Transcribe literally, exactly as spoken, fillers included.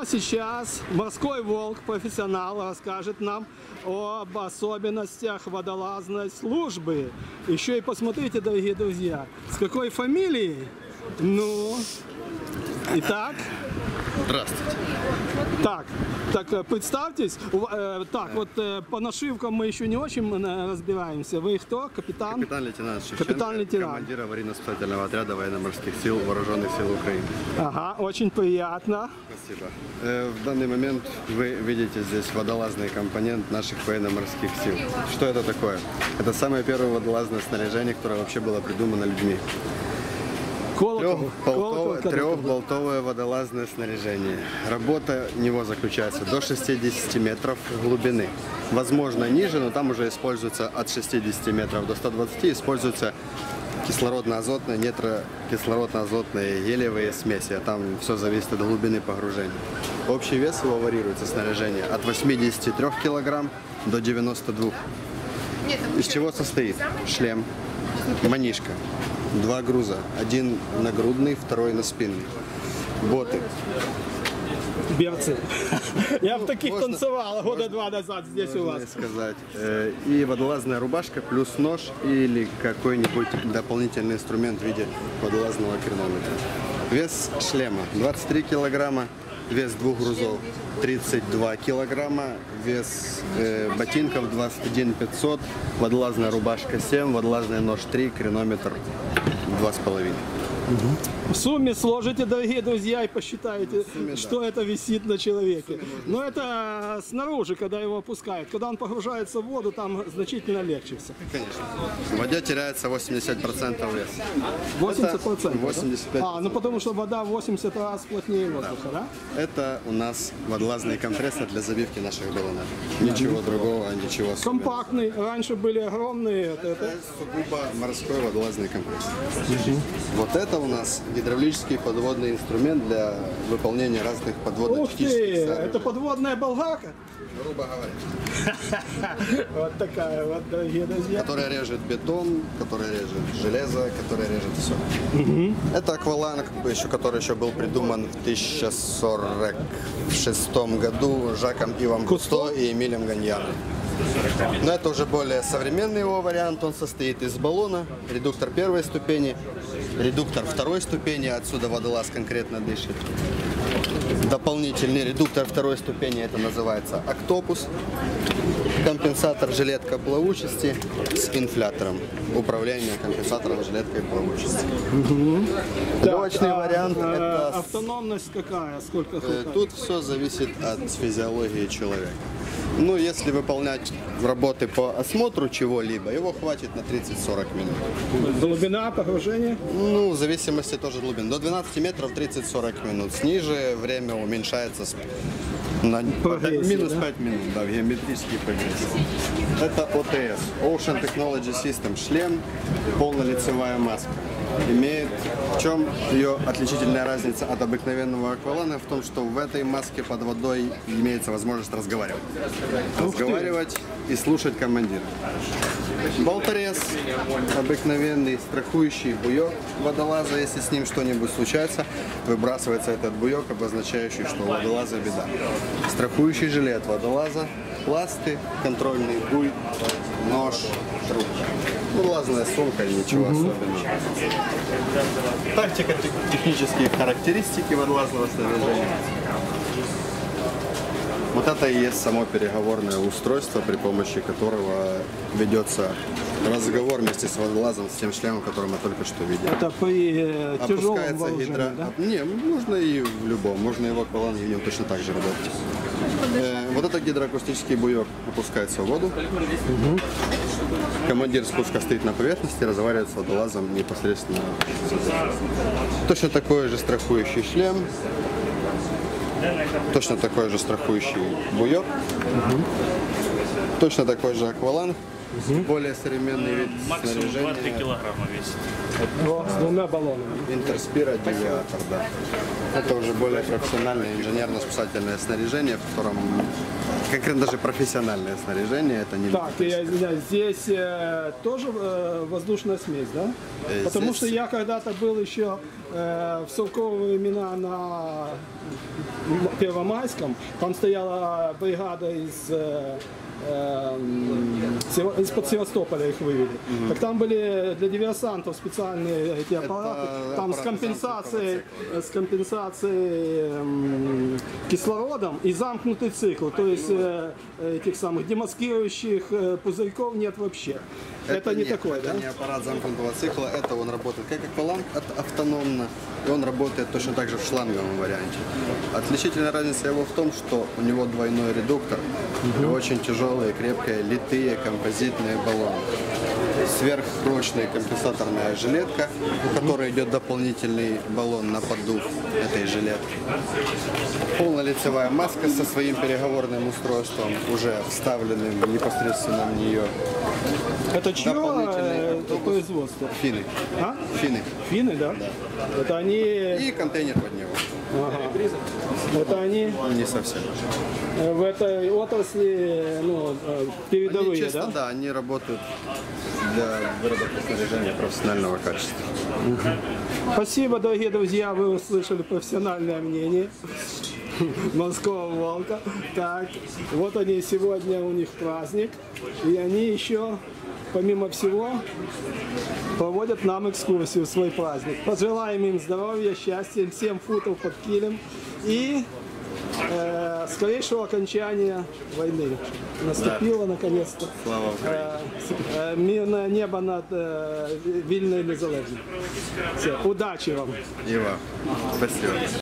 сейчас морской волк, профессионал, расскажет нам об особенностях водолазной службы. Еще и посмотрите, дорогие друзья, с какой фамилией? Ну, итак. Здравствуйте. Так, так, представьтесь. Так, вот по нашивкам мы еще не очень разбираемся. Вы кто? Капитан? Капитан-лейтенант Шевченко, Капитан-лейтенант. командир аварийно-спасательного отряда военно-морских сил Вооруженных сил Украины. Ага, очень приятно. Спасибо. В данный момент вы видите здесь водолазный компонент наших военно-морских сил. Что это такое? Это самое первое водолазное снаряжение, которое вообще было придумано людьми. Трехболтовое водолазное снаряжение. Работа него заключается до шестидесяти метров глубины. Возможно ниже, но там уже используется от шестидесяти метров до ста двадцати используются кислородно-азотные, нитрокислородно-азотные гелиевые смеси. А там все зависит от глубины погружения. Общий вес его варьируется снаряжение от восьмидесяти трёх килограмм до девяноста двух. Из чего состоит? Шлем, манишка. Два груза. Один нагрудный, второй на спинный. Боты. Берцы. Я в таких танцевал года два назад здесь у вас. Сказать. И водолазная рубашка, плюс нож или какой-нибудь дополнительный инструмент в виде водолазного хронометра. Вес шлема двадцать три килограмма, вес двух грузов тридцать два килограмма, вес э, ботинков двадцать один пятьсот, водолазная рубашка семь, водолазный нож три, хронометр два с половиной. В сумме сложите, дорогие друзья, и посчитаете, сумме, что да. Это висит на человеке. Но это снаружи, когда его опускают. Когда он погружается в воду, там значительно легче все. Конечно. В воде теряется восемьдесят процентов веса. восемьдесят процентов? восемьдесят пять процентов. А, ну потому что вода в восемьдесят раз плотнее воздуха, да? да? Это у нас водолазный компрессор для забивки наших баллонов. Ничего другого, ничего особенного. Компактный. Раньше были огромные. Это, это сугубо морской водолазный компрессор. Угу. Вот это у нас гидравлический подводный инструмент для выполнения разных подводно-технических задач. Это подводная болгарка? Грубо говоря. Вот такая вот, дорогие друзья. Которая режет бетон, которая режет железо, которая режет все. Это акваланг, еще, который еще был придуман в тысяча сорок шестом году Жаком Ивом Кусто и Эмилем Ганьяном. Но это уже более современный его вариант. Он состоит из баллона, редуктор первой ступени, редуктор второй ступени, отсюда водолаз конкретно дышит. Дополнительный редуктор второй ступени, это называется октопус. Компенсатор жилетка плавучести с инфлятором. Управление компенсатором жилеткой плавучести. Угу. Легочный да, вариант. А, это... Автономность какая? Сколько хватает? Тут все зависит от физиологии человека. Ну, если выполнять работы по осмотру чего-либо, его хватит на тридцать-сорок минут. Глубина погружения? Ну, в зависимости тоже от глубины. До двенадцати метров тридцать-сорок минут. Ниже время уменьшается на минус да? пять минут, да, в геометрический прогресс. Это о тэ эс, Ocean Technology System, шлем, полнолицевая маска. Имеет, в чем ее отличительная разница от обыкновенного акваланга? В том, что в этой маске под водой имеется возможность разговаривать. Разговаривать и слушать командира. Болторез, обыкновенный страхующий буек водолаза, если с ним что-нибудь случается, выбрасывается этот буек, обозначающий, что у водолаза беда. Страхующий жилет водолаза, пласты, контрольный буй, нож, трубка. Водолазная сумка, ничего угу. особенного. Тактико-технические характеристики водолазного снаряжения. Вот это и есть само переговорное устройство, при помощи которого ведется разговор вместе с водолазом, с тем шлемом, который мы только что видели. Это при э, тяжелом вооружении, гидро... да? Не, можно и в любом, можно и в акваланге, и точно так же работать. Э, вот это гидроакустический буек опускается в воду. Угу. Командир спуска стоит на поверхности, разговаривает с водолазом непосредственно. Точно такой же страхующий шлем. Точно такой же страхующий буек. Угу. Точно такой же акваланг. Угу. Более современный вид снаряжения. два-три килограмма весит. Вот, с двумя баллонами. Интерспира девиатор, да. Это уже более профессиональное инженерно-спасательное снаряжение, в котором конкретно даже профессиональное снаряжение. Это не так, я извиняюсь, здесь э, тоже э, воздушная смесь, да? Э, Потому здесь... что я когда-то был еще э, в совковые времена на Первомайском, там стояла бригада из э, э, из-под Севастополя их вывели. Mm-hmm. Так там были для диверсантов специальные эти аппараты, Это там аппараты с компенсацией, с компенсацией э, кислородом и замкнутый цикл, то есть э, этих самых демаскирующих э, пузырьков нет вообще. Это, это не нет, такое, это да? не аппарат замкнутого цикла, это он работает как акваланг автономно, и он работает точно так же в шланговом варианте. Отличительная разница его в том, что у него двойной редуктор и очень тяжелые, крепкие, литые композитные баллоны. Сверхпрочная компенсаторная жилетка, у которой идет дополнительный баллон на поддув этой жилетки. Полнолицевая маска со своим переговорным устройством, уже вставленным непосредственно в нее. Это чье Дополнительный э, производство? Финны. А? Финны. Финны, да? Да. Это они... И контейнер под него. Ага. Это они Не совсем. э, в этой отрасли, ну, э, передовые, Они честно, да? да, они работают для выработки снаряжения профессионального качества. Спасибо, дорогие друзья, вы услышали профессиональное мнение морского волка. Так, вот они, сегодня у них праздник, и они еще, помимо всего, проводят нам экскурсию в свой праздник. Пожелаем им здоровья, счастья, семь футов под килем и э, скорейшего окончания войны. Наступило, наконец-то, Слава Украине. э, э, мирное небо над э, Вильной Незалежной. Все, удачи вам! И вам. Спасибо.